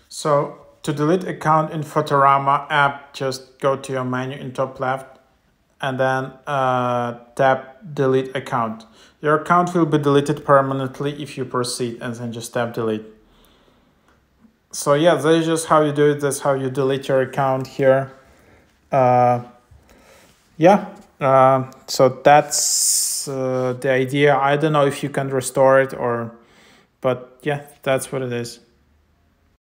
So to delete account in Fotorama app, just go to your menu in top left and then tap delete account. Your account will be deleted permanently if you proceed, and then just tap delete. So yeah, that is just how you do it. That's how you delete your account here. So that's the idea. I don't know if you can restore it but yeah, that's what it is.